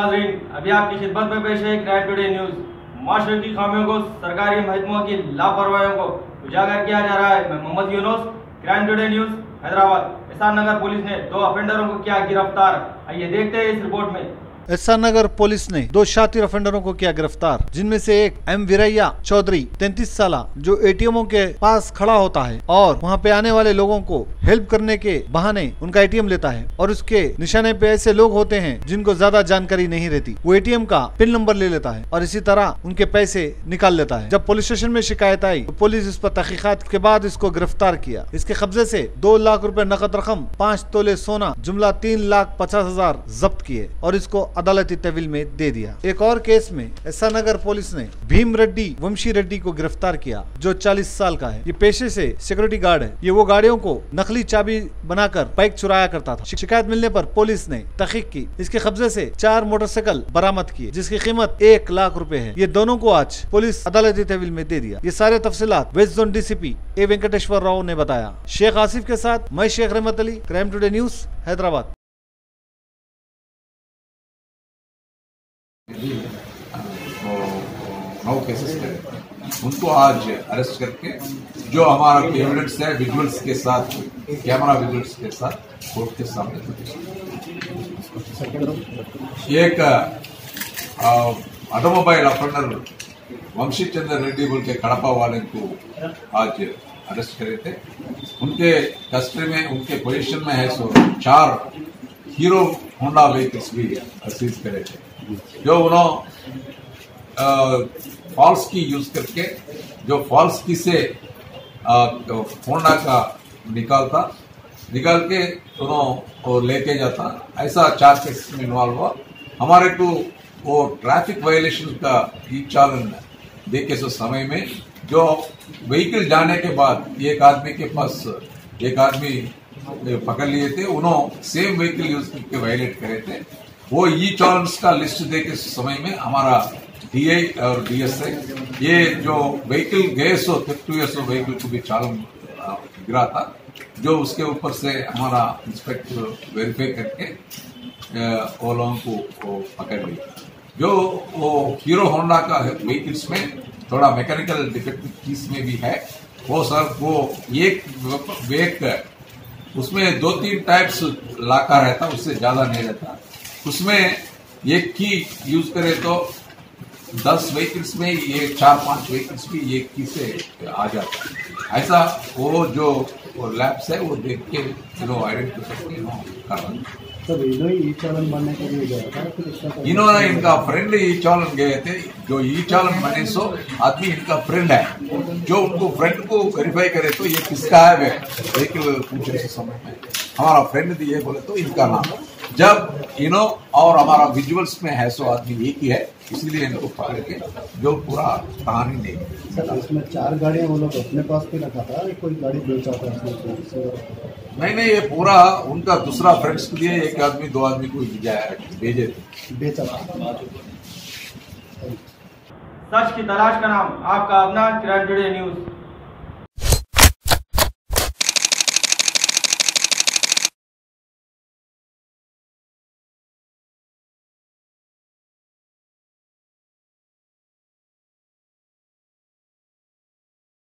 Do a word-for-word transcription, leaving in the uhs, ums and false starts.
नाजरीन, अभी आपकी खिदमत में पेश है क्राइम टुडे न्यूज। माशरे की खामियों को, सरकारी महकमों की लापरवाहियों को उजागर किया जा रहा है। मैं Mohammed Yunus, crime today news Hyderabad. Ehsan Nagar police ने दो अफेंडरों को किया गिरफ्तार। आइए देखते हैं इस रिपोर्ट में। एहसान नगर पुलिस ने दो शातिर अफेंडरों को किया गिरफ्तार, जिनमें से एक एम वीरैया चौधरी तैंतीस साल जो एटीएमओ के पास खड़ा होता है और वहां पे आने वाले लोगों को हेल्प करने के बहाने उनका एटीएम लेता है, और उसके निशाने पे ऐसे लोग होते हैं जिनको ज्यादा जानकारी नहीं रहती। वो एटीएम का पिन नंबर ले लेता है और इसी तरह उनके पैसे निकाल लेता है। जब पुलिस स्टेशन में शिकायत आई तो पुलिस इस पर तहकीकात के बाद इसको गिरफ्तार किया। इसके कब्जे से दो लाख रुपए नकद रकम, पाँच तोले सोना, जुमला तीन लाख पचास हजार जब्त किए और इसको अदालती तहवील में दे दिया। एक और केस में एहसान नगर पुलिस ने भीम रेड्डी वंशी रेड्डी को गिरफ्तार किया, जो चालीस साल का है। ये पेशे से सिक्योरिटी गार्ड है। ये वो गाड़ियों को नकली चाबी बनाकर बाइक चुराया करता था। शिकायत मिलने पर पुलिस ने तहकीक की। इसके कब्जे से चार मोटरसाइकिल बरामद किए, जिसकी कीमत एक लाख रुपए है। ये दोनों को आज पुलिस अदालती तहवील में दे दिया। ये सारे तफसीलात west zone DCP A Venkateshwar Rao ने बताया। शेख आसिफ के साथ मैं Sheikh Rahmat Ali, crime today news Hyderabad. नौ केसेस थे, उनको आज अरेस्ट करके जो हमारा एविडेंस है विजुअल्स के साथ, कैमरा विजुअल्स के साथ कोर्ट के सामने एक ऑटोमोबाइल अफेंडर वंशी चंद्र रेड्डी बोल के कड़पा वाले को आज अरेस्ट करे थे। उनके कस्टडी में, उनके पोजीशन में है सो चार हीरो होंडा व्हीकल्स भी सीज करे थे, जो उन्होंने फॉल्स की यूज करके, जो फॉल्स की से होंडा का निकालता निकाल के उन्होंने लेके जाता। ऐसा चार केस में इन्वॉल्व हुआ। हमारे को वो ट्रैफिक वायलेशन का ई चालन देखे सो समय में जो व्हीकल जाने के बाद एक आदमी के पास एक आदमी पकड़ लिए थे, उन्होंने सेम व्हीकल यूज करके वायलेट करे थे। वो ई चालन्स का लिस्ट देके समय में हमारा डीआई और डीएसआई ये जो व्हीकल गए सो फिफ्टी सो व्हीकल को भी चालन गिरा था, जो उसके ऊपर से हमारा इंस्पेक्टर वेरीफाई करके वो लोगों को पकड़ लिया। जो वो हीरो होंडा का व्हीकल्स में थोड़ा मैकेनिकल डिफेक्टिव पीस में भी है, वो सर वो एक वेक उसमें दो तीन टाइप्स लाका रहता, उससे ज्यादा नहीं रहता। उसमें एक की यूज करे तो दस व्हीकल्स में ये चार पांच व्हीकल्स भी एक की से आ जाता है। ऐसा वो जो वो लैब्स है वो देख के आइडेंटिफाई कर रहे हैं। ई चालन बनने के लिए गया था, इन्होंने इनका फ्रेंड ई चालन गए थे। जो ई चालन बने सो आदमी इनका फ्रेंड है, जो उनको फ्रेंड को वेरीफाई करे तो ये किसका है व्हीकल पूछे से समय में हमारा फ्रेंड दिए बोले तो इनका नाम। जब इनो और हमारा विजुअल्स में है सो आदमी एक ही है, इसीलिए इनको पकड़ के जो पूरा कहानी नहीं है। सर इसमें चार गाड़ियां वो लोग अपने पास भी रखा था, कोई गाड़ी बेचा था इसमें? नहीं नहीं, ये पूरा उनका दूसरा फ्रेंड्स के लिए एक आदमी दो आदमी को भेजे थे, बेचा था। सच की तलाश का नाम आपका अपना क्राइम टुडे न्यूज।